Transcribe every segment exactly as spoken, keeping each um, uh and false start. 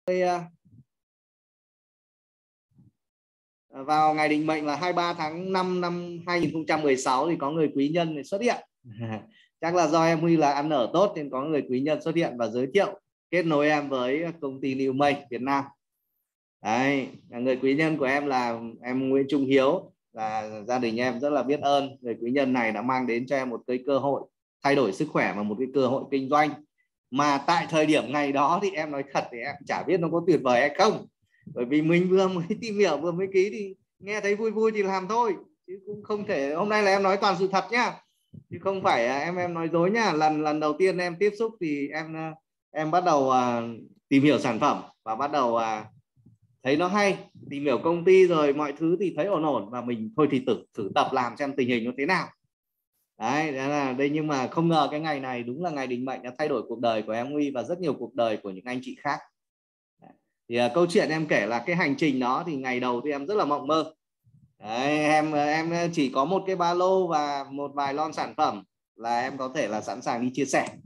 Vào ngày định mệnh là hai mươi ba tháng năm năm hai nghìn không trăm mười sáu thì có người quý nhân xuất hiện. Chắc là do em Huy là ăn ở tốt nên có người quý nhân xuất hiện và giới thiệu kết nối em với công ty New May Việt Nam. Đấy, người quý nhân của em là em Nguyễn Trung Hiếu, là gia đình em rất là biết ơn. Người quý nhân này đã mang đến cho em một cái cơ hội thay đổi sức khỏe và một cái cơ hội kinh doanh mà tại thời điểm ngày đó thì em nói thật thì em chả biết nó có tuyệt vời hay không, bởi vì mình vừa mới tìm hiểu vừa mới ký thì nghe thấy vui vui thì làm thôi, chứ cũng không thể. Hôm nay là em nói toàn sự thật nhá, chứ không phải em em nói dối nhá. Lần lần đầu tiên em tiếp xúc thì em em bắt đầu uh, tìm hiểu sản phẩm và bắt đầu uh, thấy nó hay, tìm hiểu công ty rồi mọi thứ thì thấy ổn ổn và mình thôi thì thử thử tập làm xem tình hình nó thế nào. Đấy, đó là đây. Nhưng mà không ngờ cái ngày này đúng là ngày định mệnh đã thay đổi cuộc đời của em Huy và rất nhiều cuộc đời của những anh chị khác. Đấy. Thì uh, câu chuyện em kể là cái hành trình đó thì ngày đầu thì em rất là mộng mơ. Đấy, em em chỉ có một cái ba lô và một vài lon sản phẩm là em có thể là sẵn sàng đi chia sẻ.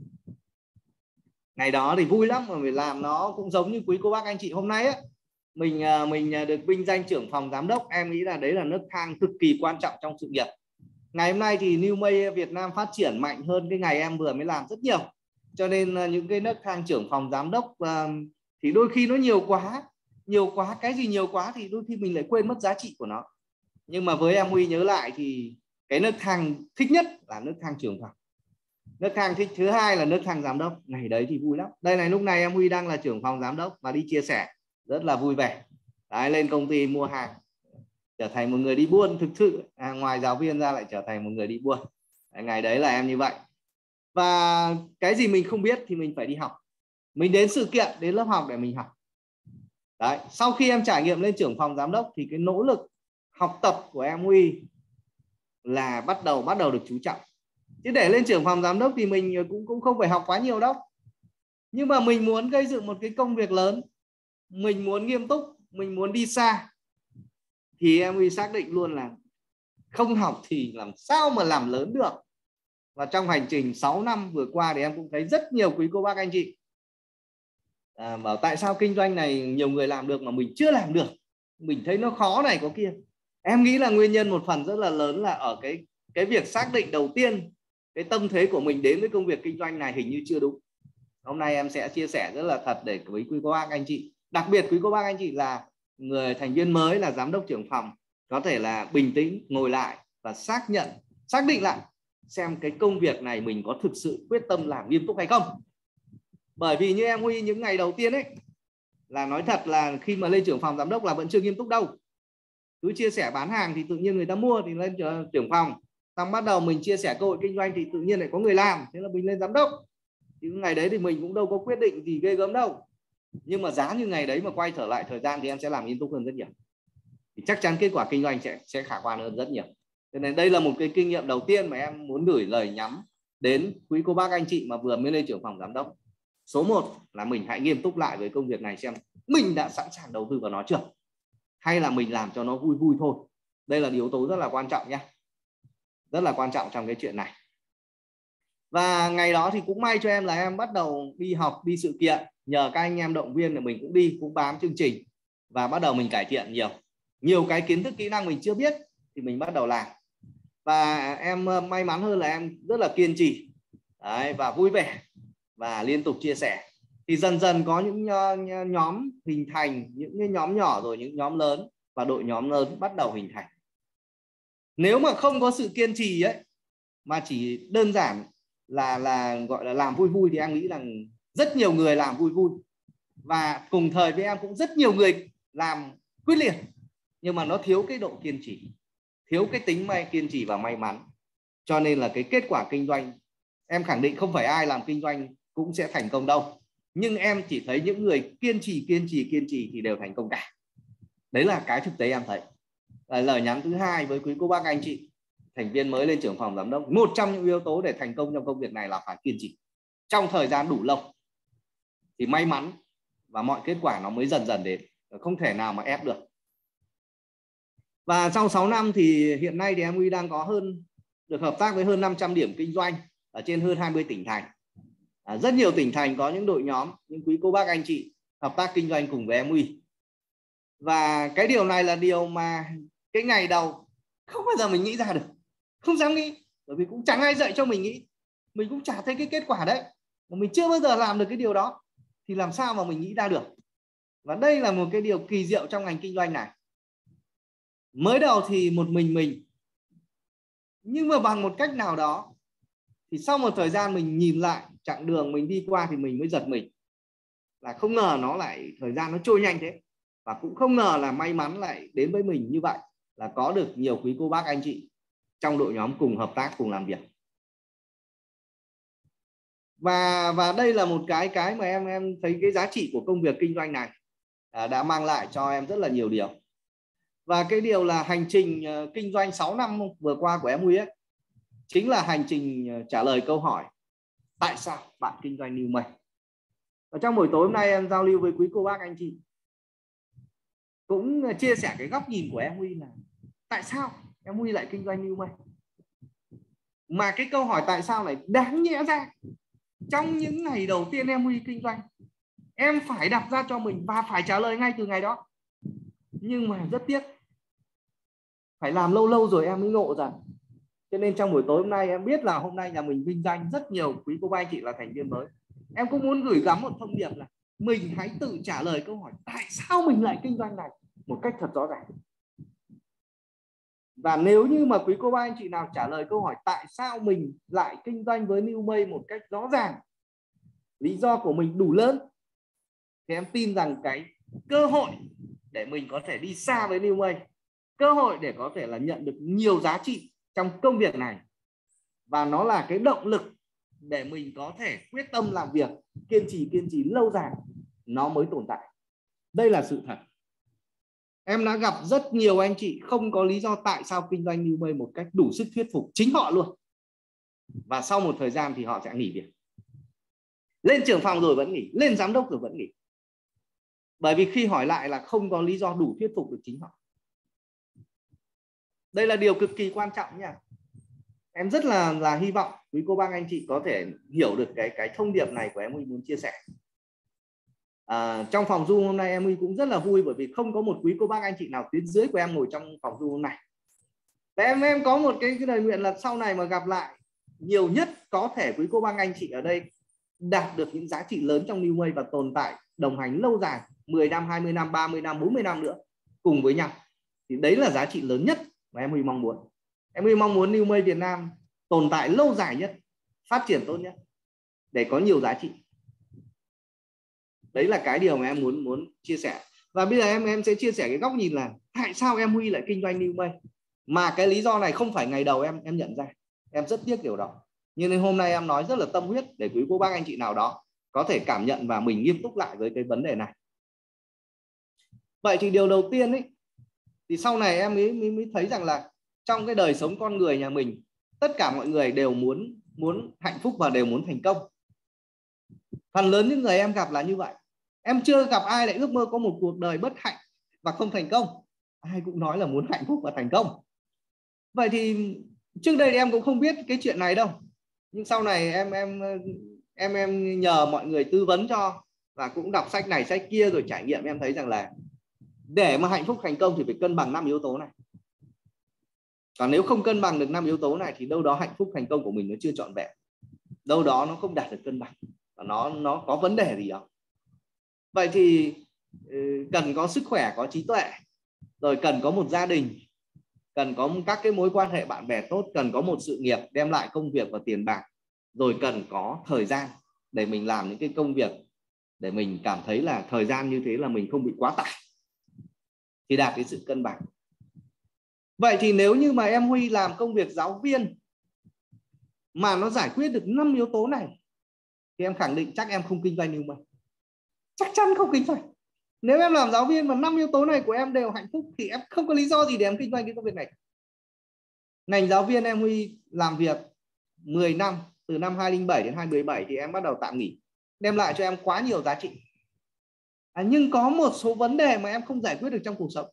Ngày đó thì vui lắm, mà mình làm nó cũng giống như quý cô bác anh chị hôm nay ấy. Mình mình được vinh danh trưởng phòng giám đốc, em nghĩ là đấy là nấc thang cực kỳ quan trọng trong sự nghiệp. Ngày hôm nay thì New May Việt Nam phát triển mạnh hơn cái ngày em vừa mới làm rất nhiều, cho nên những cái nấc thang trưởng phòng giám đốc thì đôi khi nó nhiều quá, nhiều quá cái gì nhiều quá thì đôi khi mình lại quên mất giá trị của nó. Nhưng mà với em Huy nhớ lại thì cái nấc thang thích nhất là nấc thang trưởng phòng, nấc thang thích thứ hai là nấc thang giám đốc. Ngày đấy thì vui lắm. Đây này, lúc này em Huy đang là trưởng phòng giám đốc và đi chia sẻ rất là vui vẻ. Đấy, lên công ty mua hàng, trở thành một người đi buôn thực sự, à, ngoài giáo viên ra lại trở thành một người đi buôn. Đấy, ngày đấy là em như vậy. Và cái gì mình không biết thì mình phải đi học, mình đến sự kiện, đến lớp học để mình học. Đấy, sau khi em trải nghiệm lên trưởng phòng giám đốc thì cái nỗ lực học tập của em Huy là bắt đầu bắt đầu được chú trọng. Chứ để lên trưởng phòng giám đốc thì mình cũng cũng không phải học quá nhiều đâu. Nhưng mà mình muốn gây dựng một cái công việc lớn, mình muốn nghiêm túc, mình muốn đi xa, thì em Huy xác định luôn là không học thì làm sao mà làm lớn được. Và trong hành trình sáu năm vừa qua thì em cũng thấy rất nhiều quý cô bác anh chị à, bảo tại sao kinh doanh này nhiều người làm được mà mình chưa làm được, mình thấy nó khó này có kia. Em nghĩ là nguyên nhân một phần rất là lớn là ở cái cái việc xác định đầu tiên, cái tâm thế của mình đến với công việc kinh doanh này hình như chưa đúng. Hôm nay em sẽ chia sẻ rất là thật để với quý cô bác anh chị, đặc biệt quý cô bác anh chị là người thành viên mới, là giám đốc trưởng phòng, có thể là bình tĩnh ngồi lại và xác nhận, xác định lại xem cái công việc này mình có thực sự quyết tâm làm nghiêm túc hay không. Bởi vì như em Huy những ngày đầu tiên ấy, là nói thật là khi mà lên trưởng phòng giám đốc là vẫn chưa nghiêm túc đâu. Cứ chia sẻ bán hàng thì tự nhiên người ta mua thì lên trưởng phòng, xong bắt đầu mình chia sẻ cơ hội kinh doanh thì tự nhiên lại có người làm, thế là mình lên giám đốc. Thì ngày đấy thì mình cũng đâu có quyết định gì ghê gớm đâu. Nhưng mà giá như ngày đấy mà quay trở lại thời gian thì em sẽ làm nghiêm túc hơn rất nhiều, thì chắc chắn kết quả kinh doanh sẽ, sẽ khả quan hơn rất nhiều. Cho nên đây là một cái kinh nghiệm đầu tiên mà em muốn gửi lời nhắn đến quý cô bác anh chị mà vừa mới lên trưởng phòng giám đốc. Số một là mình hãy nghiêm túc lại với công việc này, xem mình đã sẵn sàng đầu tư vào nó chưa, hay là mình làm cho nó vui vui thôi. Đây là yếu tố rất là quan trọng nhé, rất là quan trọng trong cái chuyện này. Và ngày đó thì cũng may cho em là em bắt đầu đi học, đi sự kiện, nhờ các anh em động viên là mình cũng đi, cũng bám chương trình và bắt đầu mình cải thiện nhiều nhiều cái kiến thức kỹ năng mình chưa biết thì mình bắt đầu làm. Và em may mắn hơn là em rất là kiên trì. Đấy, và vui vẻ và liên tục chia sẻ, thì dần dần có những nhóm hình thành, những cái nhóm nhỏ rồi những nhóm lớn, và đội nhóm lớn bắt đầu hình thành. Nếu mà không có sự kiên trì ấy, mà chỉ đơn giản là là gọi là làm vui vui, thì em nghĩ rằng rất nhiều người làm vui vui, và cùng thời với em cũng rất nhiều người làm quyết liệt, nhưng mà nó thiếu cái độ kiên trì, thiếu cái tính may kiên trì và may mắn. Cho nên là cái kết quả kinh doanh, em khẳng định không phải ai làm kinh doanh cũng sẽ thành công đâu, nhưng em chỉ thấy những người kiên trì kiên trì kiên trì thì đều thành công cả. Đấy là cái thực tế em thấy. Là lời nhắn thứ hai với quý cô bác anh chị thành viên mới lên trưởng phòng giám đốc, một trong những yếu tố để thành công trong công việc này là phải kiên trì trong thời gian đủ lâu, thì may mắn và mọi kết quả nó mới dần dần đến, không thể nào mà ép được. Và sau sáu năm thì hiện nay thì em Huy đang có hơn, được hợp tác với hơn năm trăm điểm kinh doanh ở trên hơn hai mươi tỉnh thành. À, rất nhiều tỉnh thành có những đội nhóm, những quý cô bác anh chị hợp tác kinh doanh cùng với em Huy. Và cái điều này là điều mà cái ngày đầu không bao giờ mình nghĩ ra được, không dám nghĩ, bởi vì cũng chẳng ai dạy cho mình nghĩ, mình cũng chả thấy cái kết quả đấy, mà mình chưa bao giờ làm được cái điều đó thì làm sao mà mình nghĩ ra được. Và đây là một cái điều kỳ diệu trong ngành kinh doanh này. Mới đầu thì một mình mình, nhưng mà bằng một cách nào đó thì sau một thời gian mình nhìn lại chặng đường mình đi qua thì mình mới giật mình là không ngờ nó lại, thời gian nó trôi nhanh thế, và cũng không ngờ là may mắn lại đến với mình như vậy, là có được nhiều quý cô bác anh chị trong đội nhóm cùng hợp tác, cùng làm việc. Và và đây là một cái cái mà em em thấy cái giá trị của công việc kinh doanh này à, đã mang lại cho em rất là nhiều điều. Và cái điều là hành trình uh, kinh doanh sáu năm vừa qua của em Huy ấy, chính là hành trình uh, trả lời câu hỏi tại sao bạn kinh doanh New May. Và trong buổi tối hôm nay em giao lưu với quý cô bác anh chị, cũng chia sẻ cái góc nhìn của em Huy là tại sao em Huy lại kinh doanh New May. Mà cái câu hỏi tại sao này đáng nhẽ ra trong những ngày đầu tiên em Huy kinh doanh, em phải đặt ra cho mình và phải trả lời ngay từ ngày đó. Nhưng mà rất tiếc, phải làm lâu lâu rồi em mới ngộ ra. Cho nên trong buổi tối hôm nay em biết là hôm nay nhà mình vinh danh rất nhiều quý cô bác anh chị là thành viên mới. Em cũng muốn gửi gắm một thông điệp là mình hãy tự trả lời câu hỏi tại sao mình lại kinh doanh này một cách thật rõ ràng. Và nếu như mà quý cô bác anh chị nào trả lời câu hỏi tại sao mình lại kinh doanh với New May một cách rõ ràng, lý do của mình đủ lớn, thì em tin rằng cái cơ hội để mình có thể đi xa với New May, cơ hội để có thể là nhận được nhiều giá trị trong công việc này, và nó là cái động lực để mình có thể quyết tâm làm việc, kiên trì kiên trì lâu dài, nó mới tồn tại. Đây là sự thật. Em đã gặp rất nhiều anh chị không có lý do tại sao kinh doanh New May một cách đủ sức thuyết phục chính họ luôn, và sau một thời gian thì họ sẽ nghỉ việc. Lên trưởng phòng rồi vẫn nghỉ, lên giám đốc rồi vẫn nghỉ, bởi vì khi hỏi lại là không có lý do đủ thuyết phục được chính họ. Đây là điều cực kỳ quan trọng nha. Em rất là là hy vọng quý cô bác anh chị có thể hiểu được cái cái thông điệp này của em Huy muốn chia sẻ. À, trong phòng Zoom hôm nay em Huy cũng rất là vui, bởi vì không có một quý cô bác anh chị nào tuyến dưới của em ngồi trong phòng Zoom hôm nay. Và em em có một cái, cái lời nguyện là sau này mà gặp lại, nhiều nhất có thể quý cô bác anh chị ở đây đạt được những giá trị lớn trong New May và tồn tại đồng hành lâu dài mười năm, hai mươi năm, ba mươi năm, bốn mươi năm nữa cùng với nhau. Thì đấy là giá trị lớn nhất mà em Huy mong muốn. Em Huy mong muốn New May Việt Nam tồn tại lâu dài nhất, phát triển tốt nhất để có nhiều giá trị. Đấy là cái điều mà em muốn muốn chia sẻ. Và bây giờ em em sẽ chia sẻ cái góc nhìn là tại sao em Huy lại kinh doanh New May. Mà cái lý do này không phải ngày đầu em em nhận ra. Em rất tiếc điều đó. Nhưng nên hôm nay em nói rất là tâm huyết để quý cô bác anh chị nào đó có thể cảm nhận và mình nghiêm túc lại với cái vấn đề này. Vậy thì điều đầu tiên ấy, thì sau này em mới, mới, mới thấy rằng là trong cái đời sống con người nhà mình, tất cả mọi người đều muốn muốn hạnh phúc và đều muốn thành công. Phần lớn những người em gặp là như vậy. Em chưa gặp ai lại ước mơ có một cuộc đời bất hạnh và không thành công. Ai cũng nói là muốn hạnh phúc và thành công. Vậy thì trước đây em cũng không biết cái chuyện này đâu. Nhưng sau này em em em em nhờ mọi người tư vấn cho, và cũng đọc sách này sách kia rồi trải nghiệm, em thấy rằng là để mà hạnh phúc thành công thì phải cân bằng năm yếu tố này. Còn nếu không cân bằng được năm yếu tố này thì đâu đó hạnh phúc thành công của mình nó chưa trọn vẹn. Đâu đó nó không đạt được cân bằng, và nó nó có vấn đề gì đó. Vậy thì cần có sức khỏe, có trí tuệ, rồi cần có một gia đình, cần có các cái mối quan hệ bạn bè tốt, cần có một sự nghiệp đem lại công việc và tiền bạc, rồi cần có thời gian để mình làm những cái công việc để mình cảm thấy là thời gian như thế là mình không bị quá tải, thì đạt cái sự cân bằng. Vậy thì nếu như mà em Huy làm công việc giáo viên mà nó giải quyết được năm yếu tố này, thì em khẳng định chắc em không kinh doanh New May. Chắc chắn không kinh doanh. Nếu em làm giáo viên mà năm yếu tố này của em đều hạnh phúc thì em không có lý do gì để em kinh doanh cái công việc này. Ngành giáo viên em Huy làm việc mười năm, từ năm hai không không bảy đến hai không một bảy thì em bắt đầu tạm nghỉ, đem lại cho em quá nhiều giá trị. À, nhưng có một số vấn đề mà em không giải quyết được trong cuộc sống.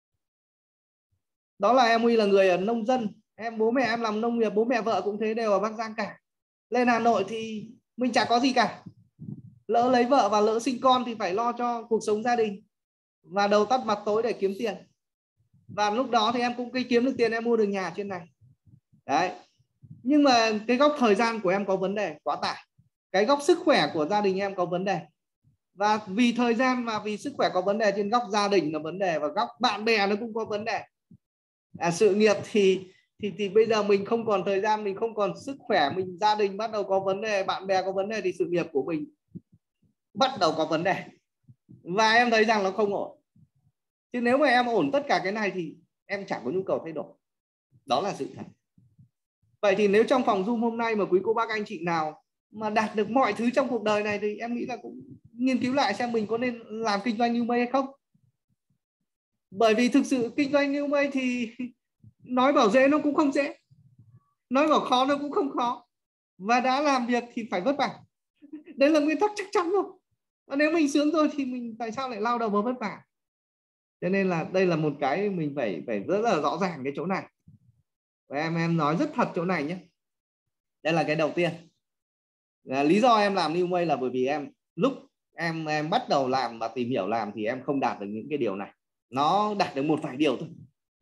Đó là em Huy là người ở nông dân, em bố mẹ em làm nông nghiệp, bố mẹ vợ cũng thế, đều ở Bắc Giang cả. Lên Hà Nội thì mình chả có gì cả. Lỡ lấy vợ và lỡ sinh con thì phải lo cho cuộc sống gia đình và đầu tắt mặt tối để kiếm tiền. Và lúc đó thì em cũng kiếm được tiền, em mua được nhà trên này. Đấy. Nhưng mà cái góc thời gian của em có vấn đề, quá tải. Cái góc sức khỏe của gia đình em có vấn đề. Và vì thời gian và vì sức khỏe có vấn đề, trên góc gia đình là vấn đề, và góc bạn bè nó cũng có vấn đề. À, sự nghiệp thì thì thì bây giờ mình không còn thời gian, mình không còn sức khỏe, mình gia đình bắt đầu có vấn đề, bạn bè có vấn đề, thì sự nghiệp của mình bắt đầu có vấn đề. Và em thấy rằng nó không ổn. Chứ nếu mà em ổn tất cả cái này thì em chẳng có nhu cầu thay đổi. Đó là sự thật. Vậy thì nếu trong phòng Zoom hôm nay mà quý cô bác anh chị nào mà đạt được mọi thứ trong cuộc đời này thì em nghĩ là cũng nghiên cứu lại xem mình có nên làm kinh doanh New May hay không. Bởi vì thực sự kinh doanh New May thì nói bảo dễ nó cũng không dễ, nói bảo khó nó cũng không khó. Và đã làm việc thì phải vất vả. Đấy là nguyên tắc chắc chắn rồi. Và nếu mình sướng rồi thì mình tại sao lại lao đầu vào vất vả? Cho nên là đây là một cái mình phải phải rất là rõ ràng cái chỗ này. Và em em nói rất thật chỗ này nhé. Đây là cái đầu tiên. À, lý do em làm New May là bởi vì em lúc em em bắt đầu làm và tìm hiểu làm thì em không đạt được những cái điều này. Nó đạt được một vài điều thôi,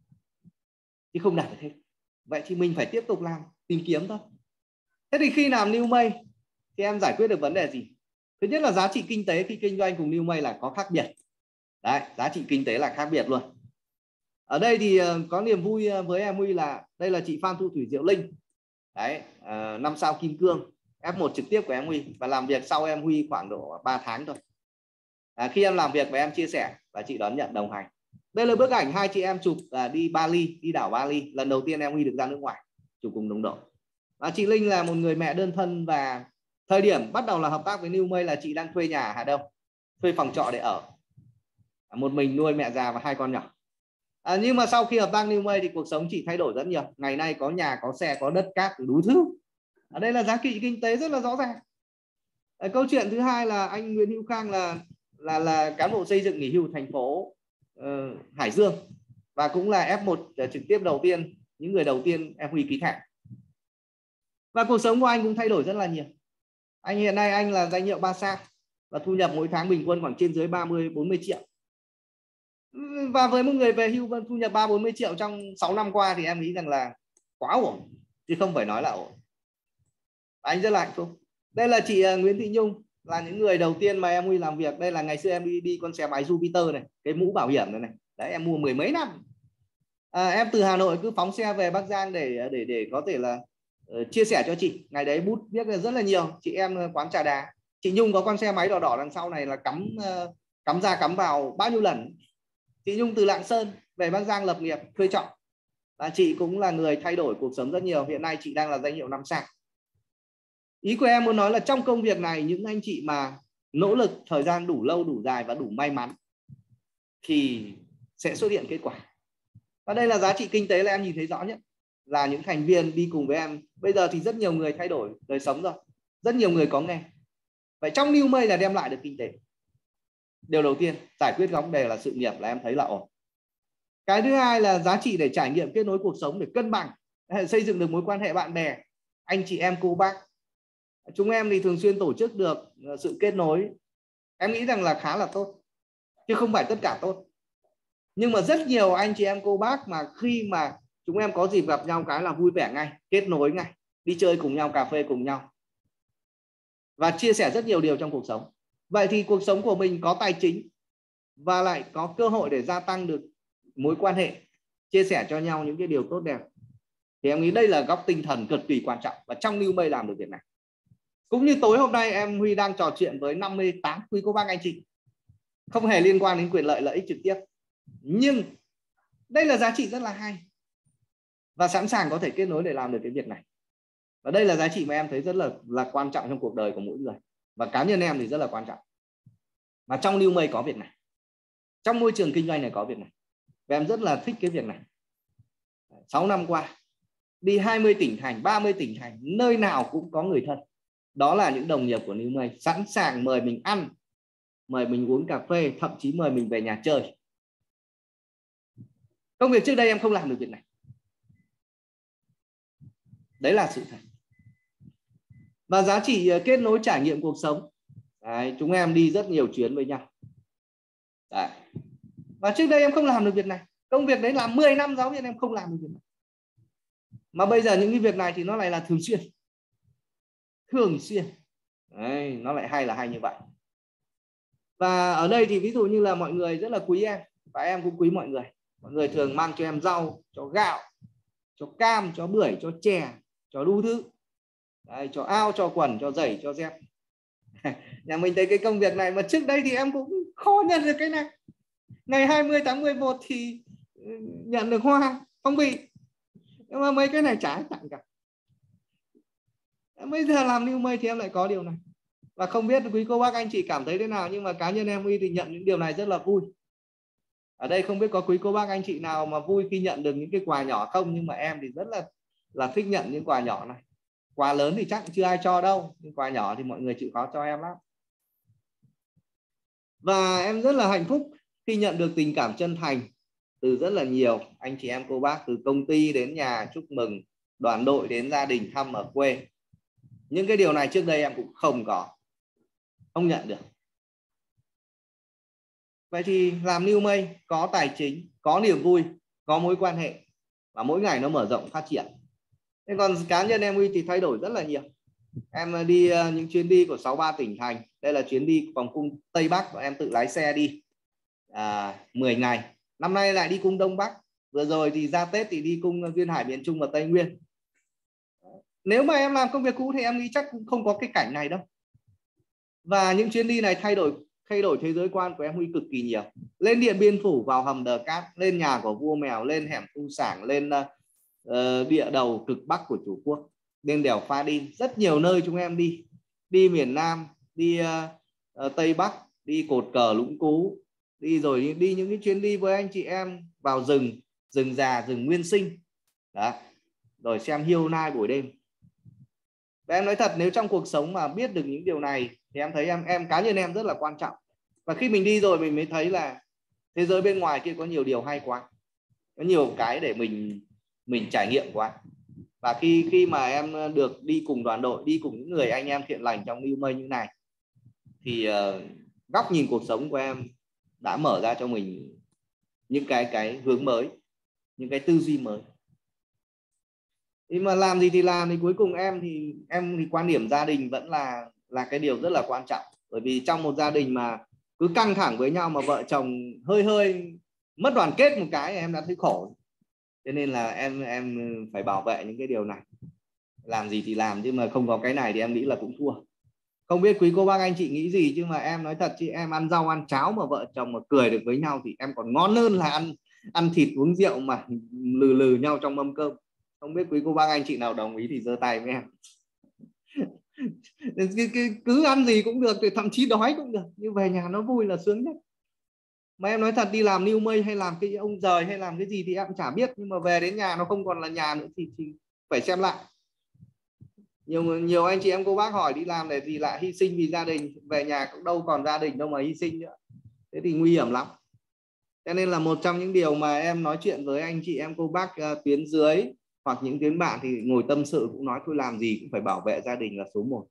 chứ không đạt được hết. Vậy thì mình phải tiếp tục làm, tìm kiếm thôi. Thế thì khi làm New May thì em giải quyết được vấn đề gì? Thứ nhất là giá trị kinh tế khi kinh doanh cùng New May là có khác biệt. Đấy, giá trị kinh tế là khác biệt luôn. Ở đây thì có niềm vui với em Huy là đây là chị Phan Thu Thủy Diệu Linh. Đấy, năm sao kim cương, ép một trực tiếp của em Huy, và làm việc sau em Huy khoảng độ ba tháng thôi. À, khi em làm việc và em chia sẻ và chị đón nhận đồng hành. Đây là bức ảnh hai chị em chụp à, đi Bali, đi đảo Bali. Lần đầu tiên em Huy được ra nước ngoài, chụp cùng đồng đội. À, chị Linh là một người mẹ đơn thân, và thời điểm bắt đầu là hợp tác với New May là chị đang thuê nhà ở Hà Đông, thuê phòng trọ để ở, à, một mình nuôi mẹ già và hai con nhỏ. À, nhưng mà sau khi hợp tác New May thì cuộc sống chị thay đổi rất nhiều. Ngày nay có nhà, có xe, có đất cát, đủ thứ. Ở đây là giá trị kinh tế rất là rõ ràng. À, câu chuyện thứ hai là anh Nguyễn Hữu Khang là là là cán bộ xây dựng nghỉ hưu thành phố uh, Hải Dương, và cũng là ép một uh, trực tiếp đầu tiên, những người đầu tiên em Huy ký thẻ. Và cuộc sống của anh cũng thay đổi rất là nhiều. Anh hiện nay anh là danh hiệu ba sao và thu nhập mỗi tháng bình quân khoảng trên dưới ba mươi bốn mươi triệu. Và với một người về hưu thu nhập ba bốn mươi triệu trong sáu năm qua thì em nghĩ rằng là quá ổn, chứ không phải nói là ổn. Anh rất là hạnh phúc. Đây là chị Nguyễn Thị Nhung, là những người đầu tiên mà em Huy làm việc. Đây là ngày xưa em đi đi con xe máy Jupiter này, cái mũ bảo hiểm này này. Đấy, em mua mười mấy năm. À, em từ Hà Nội cứ phóng xe về Bắc Giang để để để có thể là uh, chia sẻ cho chị. Ngày đấy bút viết rất là nhiều. Chị em quán trà đá. Chị Nhung có con xe máy đỏ đỏ đằng sau này là cắm uh, cắm ra cắm vào bao nhiêu lần. Chị Nhung từ Lạng Sơn về Bắc Giang lập nghiệp thuê trọ. Và chị cũng là người thay đổi cuộc sống rất nhiều. Hiện nay chị đang là danh hiệu năm sao. Ý của em muốn nói là trong công việc này, những anh chị mà nỗ lực thời gian đủ lâu, đủ dài và đủ may mắn thì sẽ xuất hiện kết quả. Và đây là giá trị kinh tế là em nhìn thấy rõ nhất, là những thành viên đi cùng với em. Bây giờ thì rất nhiều người thay đổi đời sống rồi, rất nhiều người có nghề. Vậy trong New May là đem lại được kinh tế. Điều đầu tiên, giải quyết góc đề là sự nghiệp là em thấy là ổn. Cái thứ hai là giá trị để trải nghiệm, kết nối cuộc sống, để cân bằng, xây dựng được mối quan hệ bạn bè, anh chị em cô bác. Chúng em thì thường xuyên tổ chức được sự kết nối. Em nghĩ rằng là khá là tốt, chứ không phải tất cả tốt. Nhưng mà rất nhiều anh chị em cô bác mà khi mà chúng em có dịp gặp nhau cái là vui vẻ ngay, kết nối ngay, đi chơi cùng nhau, cà phê cùng nhau, và chia sẻ rất nhiều điều trong cuộc sống. Vậy thì cuộc sống của mình có tài chính và lại có cơ hội để gia tăng được mối quan hệ, chia sẻ cho nhau những cái điều tốt đẹp. Thì em nghĩ đây là góc tinh thần cực kỳ quan trọng, và trong New May làm được việc này. Cũng như tối hôm nay em Huy đang trò chuyện với năm mươi tám quý cô bác anh chị, không hề liên quan đến quyền lợi lợi ích trực tiếp, nhưng đây là giá trị rất là hay và sẵn sàng có thể kết nối để làm được cái việc này. Và đây là giá trị mà em thấy rất là là quan trọng trong cuộc đời của mỗi người, và cá nhân em thì rất là quan trọng. Và trong New May có việc này, trong môi trường kinh doanh này có việc này, và em rất là thích cái việc này. sáu năm qua đi hai mươi tỉnh thành, ba mươi tỉnh thành, nơi nào cũng có người thân. Đó là những đồng nghiệp của New May, sẵn sàng mời mình ăn, mời mình uống cà phê, thậm chí mời mình về nhà chơi. Công việc trước đây em không làm được việc này. Đấy là sự thật. Và giá trị kết nối trải nghiệm cuộc sống. Đấy, chúng em đi rất nhiều chuyến với nhau. Đấy. Và trước đây em không làm được việc này, công việc đấy làm mười năm giáo viên em không làm được việc này. Mà bây giờ những cái việc này thì nó lại là thường xuyên. Thường xuyên. Đấy, nó lại hay là hay như vậy. Và ở đây thì ví dụ như là mọi người rất là quý em, và em cũng quý mọi người. Mọi người thường mang cho em rau, cho gạo, cho cam, cho bưởi, cho chè, cho đủ thứ. Đấy, cho áo, cho quần, cho giày, cho dép. Nhà mình thấy cái công việc này mà trước đây thì em cũng khó nhận được cái này. Ngày hai mươi tháng mười một thì nhận được hoa phong bì, nhưng mà mấy cái này chả tặng cả. Bây giờ làm New May thì em lại có điều này. Và không biết quý cô bác anh chị cảm thấy thế nào, nhưng mà cá nhân em thì nhận những điều này rất là vui. Ở đây không biết có quý cô bác anh chị nào mà vui khi nhận được những cái quà nhỏ không, nhưng mà em thì rất là là thích nhận những quà nhỏ này. Quà lớn thì chắc chưa ai cho đâu, nhưng quà nhỏ thì mọi người chịu khó cho em lắm. Và em rất là hạnh phúc khi nhận được tình cảm chân thành từ rất là nhiều anh chị em cô bác, từ công ty đến nhà chúc mừng, đoàn đội đến gia đình thăm ở quê. Những cái điều này trước đây em cũng không có, không nhận được. Vậy thì làm New May có tài chính, có niềm vui, có mối quan hệ, và mỗi ngày nó mở rộng phát triển. Thế còn cá nhân em thì thay đổi rất là nhiều. Em đi những chuyến đi của sáu mươi ba tỉnh thành. Đây là chuyến đi vòng cung Tây Bắc, và em tự lái xe đi à, mười ngày. Năm nay lại đi cung Đông Bắc. Vừa rồi thì ra Tết thì đi cung Duyên Hải miền Trung và Tây Nguyên. Nếu mà em làm công việc cũ thì em nghĩ chắc cũng không có cái cảnh này đâu. Và những chuyến đi này thay đổi thay đổi thế giới quan của em Huy cực kỳ nhiều. Lên Điện Biên Phủ, vào hầm Đờ Cát, lên nhà của vua mèo, lên hẻm Thu Sảng, lên uh, địa đầu cực Bắc của Tổ quốc, lên đèo Pha Đin, rất nhiều nơi chúng em đi. Đi miền Nam, đi uh, uh, Tây Bắc, đi Cột Cờ, Lũng Cú, đi rồi đi, đi những cái chuyến đi với anh chị em vào rừng, rừng già, rừng nguyên sinh. Đó. Rồi xem hiêu nai buổi đêm. Và em nói thật, nếu trong cuộc sống mà biết được những điều này thì em thấy em em cá nhân em rất là quan trọng. Và khi mình đi rồi mình mới thấy là thế giới bên ngoài kia có nhiều điều hay quá, có nhiều cái để mình mình trải nghiệm quá. Và khi khi mà em được đi cùng đoàn đội, đi cùng những người anh em thiện lành trong New May như này, thì uh, góc nhìn cuộc sống của em đã mở ra cho mình những cái cái hướng mới, những cái tư duy mới. Thì mà làm gì thì làm, thì cuối cùng em thì em thì quan điểm gia đình vẫn là là cái điều rất là quan trọng. Bởi vì trong một gia đình mà cứ căng thẳng với nhau, mà vợ chồng hơi hơi mất đoàn kết một cái, em đã thấy khổ. Cho nên là em em phải bảo vệ những cái điều này. Làm gì thì làm, chứ mà không có cái này thì em nghĩ là cũng thua. Không biết quý cô bác anh chị nghĩ gì, nhưng mà em nói thật chứ em ăn rau ăn cháo mà vợ chồng mà cười được với nhau thì em còn ngon hơn là ăn ăn thịt uống rượu mà lừ lừ nhau trong mâm cơm. Không biết quý cô bác anh chị nào đồng ý thì giơ tay với em. Cứ ăn gì cũng được, thì thậm chí đói cũng được, nhưng về nhà nó vui là sướng nhất. Mà em nói thật, đi làm New May hay làm cái ông giời hay làm cái gì thì em cũng chả biết, nhưng mà về đến nhà nó không còn là nhà nữa thì, thì phải xem lại. Nhiều nhiều anh chị em cô bác hỏi đi làm để gì lại hy sinh vì gia đình, về nhà cũng đâu còn gia đình đâu mà hy sinh nữa. Thế thì nguy hiểm lắm. Cho nên là một trong những điều mà em nói chuyện với anh chị em cô bác uh, tuyến dưới hoặc những tuyến bạn thì ngồi tâm sự cũng nói thôi, làm gì cũng phải bảo vệ gia đình là số một.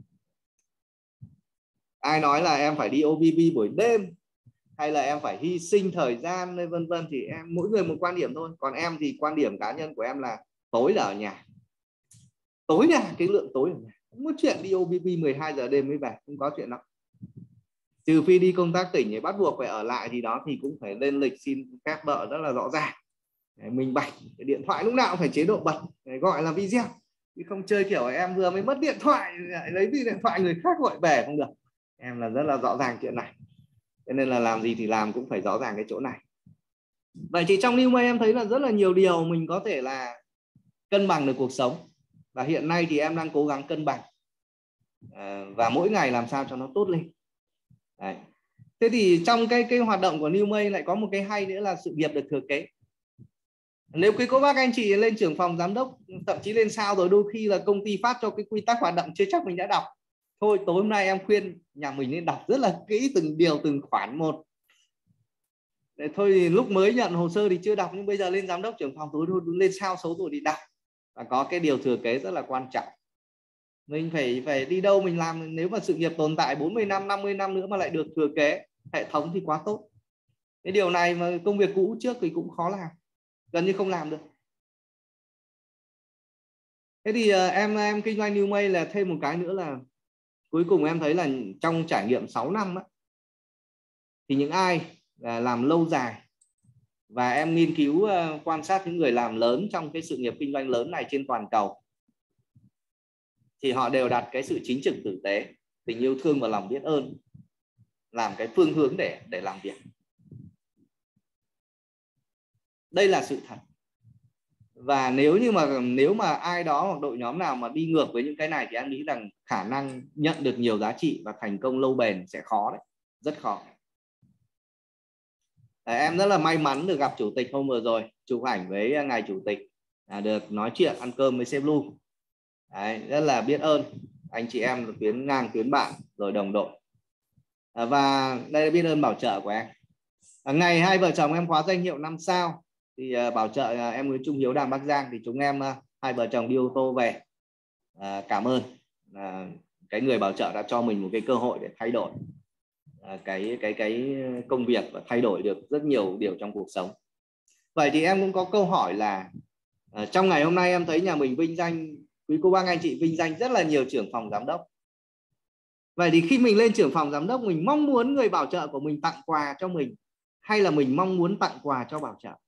Ai nói là em phải đi ô bê bê buổi đêm hay là em phải hy sinh thời gian vân vân thì em mỗi người một quan điểm thôi. Còn em thì quan điểm cá nhân của em là tối là ở nhà. Tối nha, cái lượng tối ở nhà. Không có chuyện đi ô bê bê mười hai giờ đêm mới về, không có chuyện đó. Trừ phi đi công tác tỉnh thì bắt buộc phải ở lại thì đó thì cũng phải lên lịch xin phép vợ rất là rõ ràng. Minh bạch, điện thoại lúc nào cũng phải chế độ bật, gọi là video. Chứ không chơi kiểu em vừa mới mất điện thoại lấy điện thoại người khác gọi về không được. Em là rất là rõ ràng chuyện này. Cho nên là làm gì thì làm cũng phải rõ ràng cái chỗ này. Vậy thì trong New May em thấy là rất là nhiều điều mình có thể là cân bằng được cuộc sống. Và hiện nay thì em đang cố gắng cân bằng. À, và mỗi ngày làm sao cho nó tốt lên. Đấy. Thế thì trong cái cái hoạt động của New May lại có một cái hay nữa là sự nghiệp được thừa kế. Nếu quý cô bác anh chị lên trưởng phòng giám đốc, thậm chí lên sao rồi, đôi khi là công ty phát cho cái quy tắc hoạt động chưa chắc mình đã đọc. Thôi tối hôm nay em khuyên nhà mình nên đọc rất là kỹ từng điều từng khoản một. Để thôi thì lúc mới nhận hồ sơ thì chưa đọc, nhưng bây giờ lên giám đốc trưởng phòng tối lên sao số rồi thì đọc. Và có cái điều thừa kế rất là quan trọng. Mình phải phải đi đâu mình làm, nếu mà sự nghiệp tồn tại bốn mươi năm, năm mươi năm nữa mà lại được thừa kế hệ thống thì quá tốt. Cái điều này mà công việc cũ trước thì cũng khó làm, gần như không làm được. Thế thì em em kinh doanh New May là thêm một cái nữa là cuối cùng em thấy là trong trải nghiệm sáu năm á, thì những ai là làm lâu dài và em nghiên cứu quan sát những người làm lớn trong cái sự nghiệp kinh doanh lớn này trên toàn cầu, thì họ đều đặt cái sự chính trực tử tế, tình yêu thương và lòng biết ơn làm cái phương hướng để để làm việc. Đây là sự thật. Và nếu như mà nếu mà ai đó hoặc đội nhóm nào mà đi ngược với những cái này thì em nghĩ rằng khả năng nhận được nhiều giá trị và thành công lâu bền sẽ khó đấy, rất khó. À, em rất là may mắn được gặp chủ tịch hôm vừa rồi, chụp ảnh với ngài chủ tịch, à, được nói chuyện ăn cơm với sếp Lu. Đấy, rất là biết ơn anh chị em tuyến ngang tuyến bạn rồi đồng đội. À, và đây là biết ơn bảo trợ của em. À, ngày hai vợ chồng em khóa danh hiệu năm sao thì uh, bảo trợ uh, em Nguyễn Trung Hiếu Đàm Bắc Giang, thì chúng em uh, hai vợ chồng đi ô tô về. Uh, cảm ơn uh, cái người bảo trợ đã cho mình một cái cơ hội để thay đổi uh, cái cái cái công việc và thay đổi được rất nhiều điều trong cuộc sống. Vậy thì em cũng có câu hỏi là uh, trong ngày hôm nay em thấy nhà mình vinh danh, quý cô bác anh chị vinh danh rất là nhiều trưởng phòng giám đốc. Vậy thì khi mình lên trưởng phòng giám đốc, mình mong muốn người bảo trợ của mình tặng quà cho mình hay là mình mong muốn tặng quà cho bảo trợ?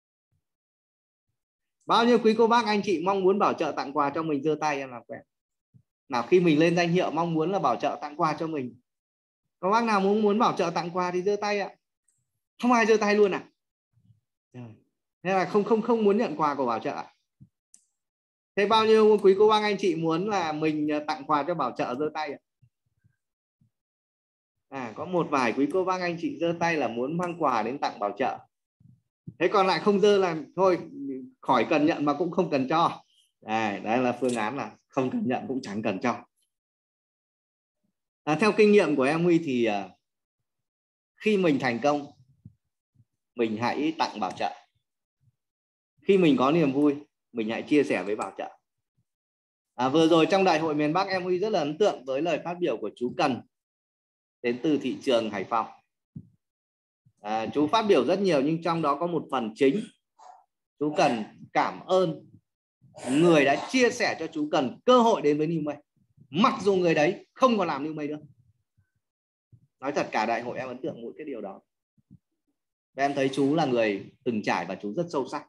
Bao nhiêu quý cô bác anh chị mong muốn bảo trợ tặng quà cho mình, giơ tay em làm quen. Nào, khi mình lên danh hiệu mong muốn là bảo trợ tặng quà cho mình, có bác nào muốn muốn bảo trợ tặng quà thì giơ tay ạ? Không ai giơ tay luôn à? Thế là không không không muốn nhận quà của bảo trợ ạ? Thế bao nhiêu quý cô bác anh chị muốn là mình tặng quà cho bảo trợ, giơ tay ạ? À, có một vài quý cô bác anh chị giơ tay là muốn mang quà đến tặng bảo trợ. Thế còn lại không giơ là thôi, khỏi cần nhận mà cũng không cần cho. Đây, đây là phương án là không cần nhận cũng chẳng cần cho. À, theo kinh nghiệm của em Huy thì uh, khi mình thành công, mình hãy tặng bảo trợ. Khi mình có niềm vui, mình hãy chia sẻ với bảo trợ. À, vừa rồi trong đại hội miền Bắc, em Huy rất là ấn tượng với lời phát biểu của chú Cần đến từ thị trường Hải Phòng. À, chú phát biểu rất nhiều nhưng trong đó có một phần chính, chú Cần cảm ơn người đã chia sẻ cho chú Cần cơ hội đến với New May, mặc dù người đấy không còn làm New May nữa. Nói thật cả đại hội em ấn tượng mỗi cái điều đó. Và em thấy chú là người từng trải và chú rất sâu sắc.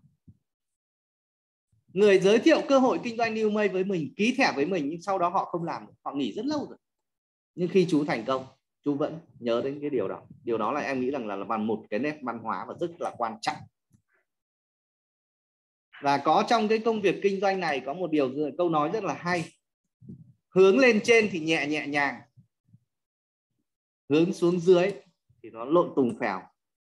Người giới thiệu cơ hội kinh doanh New May với mình, ký thẻ với mình, nhưng sau đó họ không làm, họ nghỉ rất lâu rồi. Nhưng khi chú thành công, chú vẫn nhớ đến cái điều đó. Điều đó là em nghĩ rằng là, là một cái nét văn hóa và rất là quan trọng. Và có trong cái công việc kinh doanh này có một điều câu nói rất là hay: hướng lên trên thì nhẹ nhẹ nhàng, hướng xuống dưới thì nó lộn tùng phèo.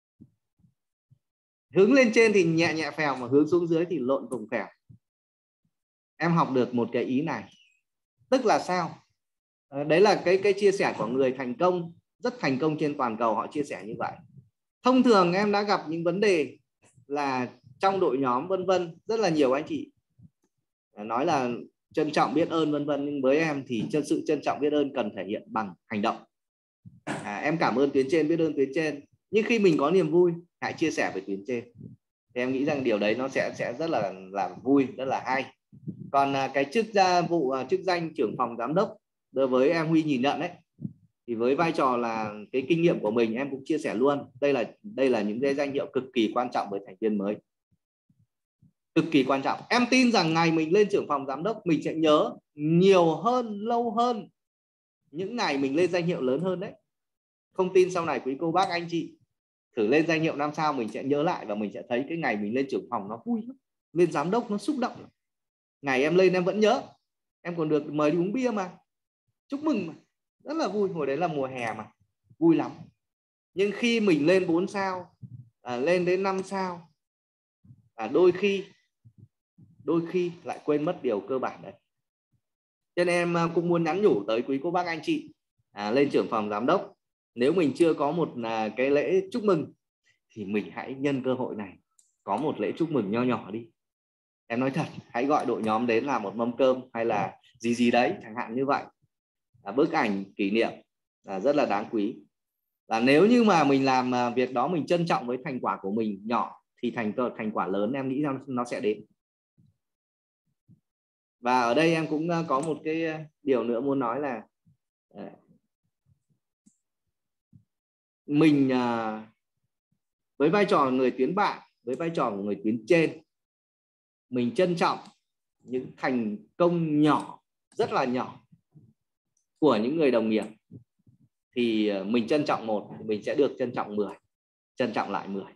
Hướng lên trên thì nhẹ nhẹ phèo, mà hướng xuống dưới thì lộn tùng phèo. Em học được một cái ý này, tức là sao? Đấy là cái cái chia sẻ của người thành công, rất thành công trên toàn cầu, họ chia sẻ như vậy. Thông thường em đã gặp những vấn đề là trong đội nhóm vân vân, rất là nhiều anh chị nói là trân trọng biết ơn vân vân, nhưng với em thì chân sự trân trọng biết ơn cần thể hiện bằng hành động. À, em cảm ơn tuyến trên, biết ơn tuyến trên, nhưng khi mình có niềm vui hãy chia sẻ với tuyến trên. Thì em nghĩ rằng điều đấy nó sẽ sẽ rất là là vui, rất là hay. Còn cái chức gia vụ chức danh trưởng phòng giám đốc đối với em Huy nhìn nhận đấy, thì với vai trò là cái kinh nghiệm của mình, em cũng chia sẻ luôn, đây là đây là những cái danh hiệu cực kỳ quan trọng với thành viên mới, cực kỳ quan trọng. Em tin rằng ngày mình lên trưởng phòng giám đốc, mình sẽ nhớ nhiều hơn, lâu hơn những ngày mình lên danh hiệu lớn hơn đấy. Không tin sau này quý cô bác anh chị thử lên danh hiệu năm sao, mình sẽ nhớ lại và mình sẽ thấy cái ngày mình lên trưởng phòng nó vui lắm. Lên giám đốc nó xúc động. Ngày em lên em vẫn nhớ, em còn được mời đi uống bia mà, chúc mừng mà, rất là vui. Hồi đấy là mùa hè mà, vui lắm. Nhưng khi mình lên bốn sao, à, lên đến năm sao, à, đôi khi đôi khi lại quên mất điều cơ bản đấy. Cho nên em cũng muốn nhắn nhủ tới quý cô bác anh chị à, lên trưởng phòng giám đốc, nếu mình chưa có một à, cái lễ chúc mừng thì mình hãy nhân cơ hội này có một lễ chúc mừng nho nhỏ đi. Em nói thật, hãy gọi đội nhóm đến làm một mâm cơm hay là gì gì đấy chẳng hạn như vậy. À, bức ảnh kỷ niệm là rất là đáng quý. Và nếu như mà mình làm việc đó, mình trân trọng với thành quả của mình nhỏ thì thành thành quả lớn em nghĩ rằng nó sẽ đến. Và ở đây em cũng có một cái điều nữa muốn nói là mình với vai trò người tuyến bạn, với vai trò của người tuyến trên, mình trân trọng những thành công nhỏ, rất là nhỏ của những người đồng nghiệp. Thì mình trân trọng một, mình sẽ được trân trọng mười, trân trọng lại mười.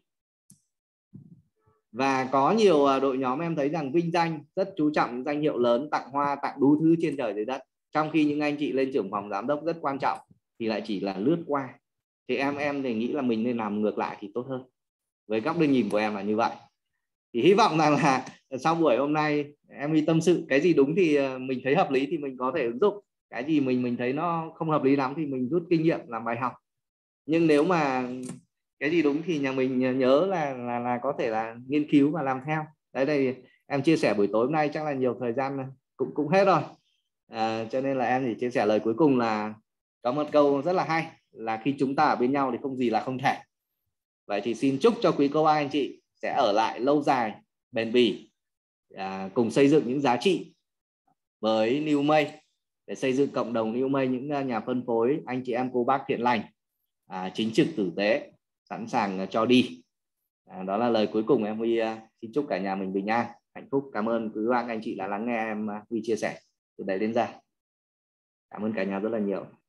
Và có nhiều đội nhóm em thấy rằng vinh danh, rất chú trọng những danh hiệu lớn, tặng hoa, tặng đủ thứ trên trời dưới đất. Trong khi những anh chị lên trưởng phòng giám đốc rất quan trọng thì lại chỉ là lướt qua. Thì em em thì nghĩ là mình nên làm ngược lại thì tốt hơn. Với góc nhìn của em là như vậy. Thì hy vọng rằng là sau buổi hôm nay em đi tâm sự, cái gì đúng thì mình thấy hợp lý thì mình có thể ứng dụng, cái gì mình mình thấy nó không hợp lý lắm thì mình rút kinh nghiệm làm bài học. Nhưng nếu mà cái gì đúng thì nhà mình nhớ là là là có thể là nghiên cứu và làm theo. Đấy, đây em chia sẻ buổi tối hôm nay chắc là nhiều thời gian cũng cũng hết rồi. À, cho nên là em chỉ chia sẻ lời cuối cùng là có một câu rất là hay là khi chúng ta ở bên nhau thì không gì là không thể. Vậy thì xin chúc cho quý cô bác anh chị sẽ ở lại lâu dài, bền bỉ, à, cùng xây dựng những giá trị với New May để xây dựng cộng đồng New May, những nhà phân phối anh chị em cô bác thiện lành, à, chính trực tử tế, sẵn sàng cho đi. À, đó là lời cuối cùng em Huy. Uh, xin chúc cả nhà mình bình an, hạnh phúc. Cảm ơn quý bác anh chị đã lắng nghe em uh, Huy chia sẻ từ đấy đến giờ. Cảm ơn cả nhà rất là nhiều.